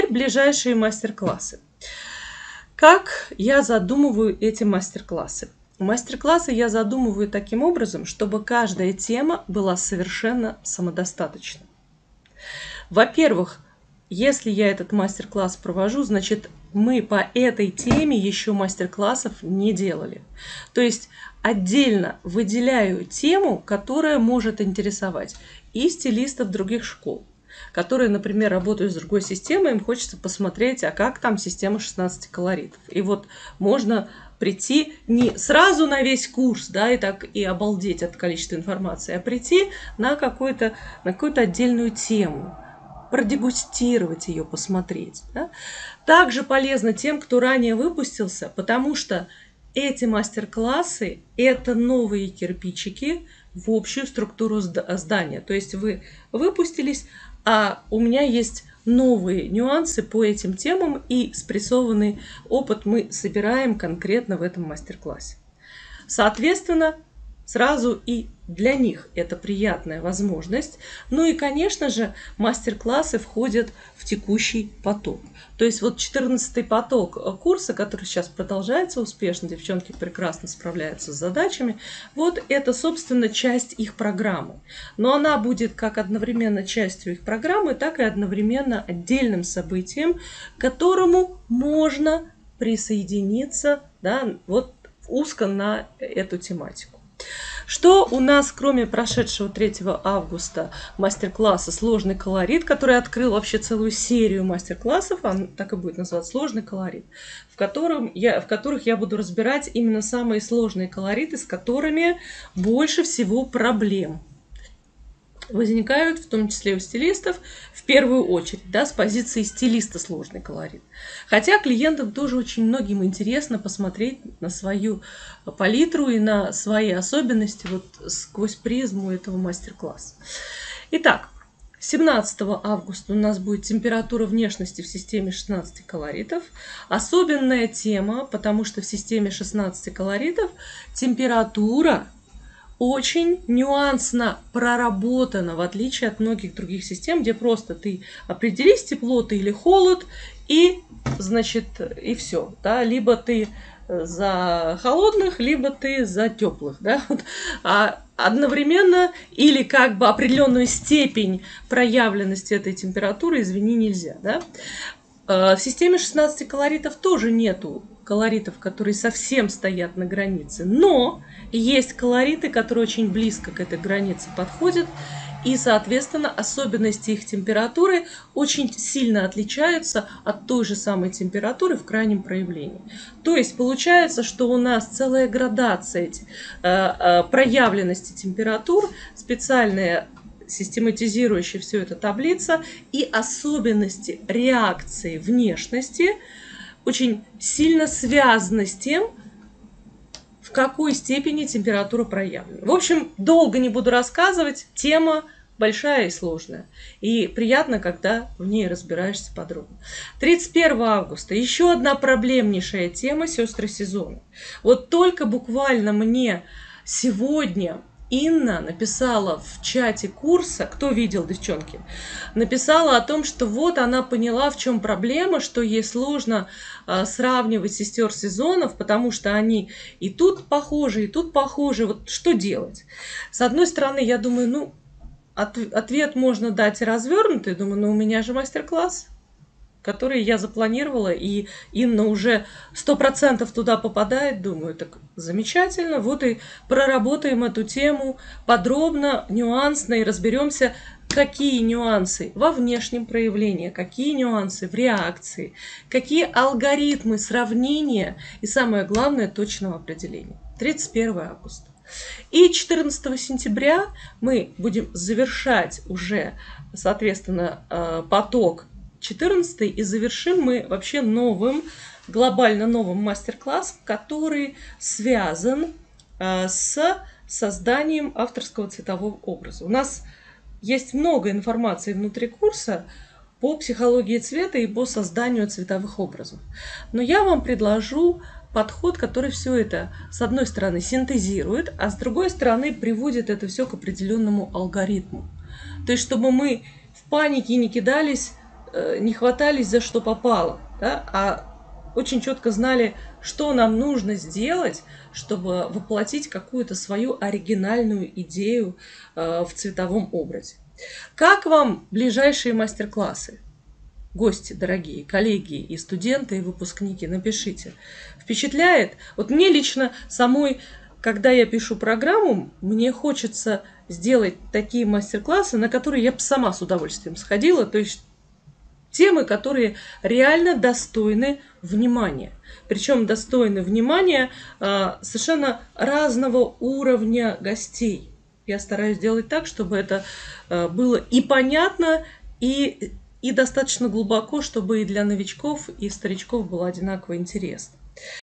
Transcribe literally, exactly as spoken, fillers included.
ближайшие мастер-классы. Как я задумываю эти мастер-классы? Мастер-классы я задумываю таким образом, чтобы каждая тема была совершенно самодостаточна. Во-первых, если я этот мастер-класс провожу, значит, мы по этой теме еще мастер-классов не делали. То есть отдельно выделяю тему, которая может интересовать и стилистов других школ, которые, например, работают с другой системой, им хочется посмотреть, а как там система шестнадцати колоритов. И вот можно прийти не сразу на весь курс, да, и так и обалдеть от количества информации, а прийти на какую-то, на какую-то отдельную тему, продегустировать ее, посмотреть. Да? Также полезно тем, кто ранее выпустился, потому что эти мастер-классы – это новые кирпичики в общую структуру здания. То есть вы выпустились, а у меня есть новые нюансы по этим темам, и спрессованный опыт мы собираем конкретно в этом мастер-классе. Соответственно, сразу и для них это приятная возможность. Ну и, конечно же, мастер-классы входят в текущий поток. То есть вот четырнадцатый поток курса, который сейчас продолжается успешно, девчонки прекрасно справляются с задачами, вот это, собственно, часть их программы. Но она будет как одновременно частью их программы, так и одновременно отдельным событием, к которому можно присоединиться, да, вот узко на эту тематику. Что у нас, кроме прошедшего третьего августа мастер-класса «Сложный колорит», который открыл вообще целую серию мастер-классов, он так и будет называться «Сложный колорит», в, котором я, в которых я буду разбирать именно самые сложные колориты, с которыми больше всего проблем возникают, в том числе у стилистов, в первую очередь, да, с позиции стилиста сложный колорит. Хотя клиентам тоже очень многим интересно посмотреть на свою палитру и на свои особенности вот сквозь призму этого мастер-класса. Итак, семнадцатого августа у нас будет температура внешности в системе шестнадцати колоритов. Особенная тема, потому что в системе шестнадцати колоритов температура очень нюансно проработана, в отличие от многих других систем, где просто ты определись, тепло ты или холод, и, значит, и все. Да? Либо ты за холодных, либо ты за теплых. Да? А одновременно или как бы определенную степень проявленности этой температуры, извини, нельзя. Да? В системе шестнадцати колоритов тоже нету колоритов, которые совсем стоят на границе, но есть колориты, которые очень близко к этой границе подходят, и, соответственно, особенности их температуры очень сильно отличаются от той же самой температуры в крайнем проявлении. То есть получается, что у нас целая градация проявленности температур, специальная систематизирующая все это таблица, и особенности реакции внешности очень сильно связаны с тем, в какой степени температура проявлена. В общем, долго не буду рассказывать, тема большая и сложная. И приятно, когда в ней разбираешься подробно. тридцать первого августа еще одна проблемнейшая тема — сестры сезона. Вот только буквально мне сегодня Инна написала в чате курса, кто видел, девчонки, написала о том, что вот она поняла, в чем проблема, что ей сложно а, сравнивать сестер сезонов, потому что они и тут похожи, и тут похожи. Вот что делать? С одной стороны, я думаю, ну, от, ответ можно дать развернутый. Думаю, ну, у меня же мастер-класс, которые я запланировала, и Инна уже сто процентов туда попадает. Думаю, так замечательно, вот и проработаем эту тему подробно, нюансно, и разберемся, какие нюансы во внешнем проявлении, какие нюансы в реакции, какие алгоритмы сравнения и, самое главное, точного определения. тридцать первого августа. И четырнадцатого сентября мы будем завершать уже, соответственно, поток четырнадцатый, и завершим мы вообще новым, глобально новым мастер-классом, который связан э, с созданием авторского цветового образа. У нас есть много информации внутри курса по психологии цвета и по созданию цветовых образов. Но я вам предложу подход, который все это, с одной стороны, синтезирует, а с другой стороны, приводит это все к определенному алгоритму. То есть, чтобы мы в панике не кидались э, не хватались за что попало, да, а очень четко знали, что нам нужно сделать, чтобы воплотить какую-то свою оригинальную идею э, в цветовом образе. Как вам ближайшие мастер-классы? Гости, дорогие, коллеги и студенты, и выпускники, напишите. Впечатляет? Вот мне лично самой, когда я пишу программу, мне хочется сделать такие мастер-классы, на которые я бы сама с удовольствием сходила, то есть темы, которые реально достойны внимания. Причем достойны внимания э, совершенно разного уровня гостей. Я стараюсь сделать так, чтобы это э, было и понятно, и, и достаточно глубоко, чтобы и для новичков, и старичков было одинаково интересно.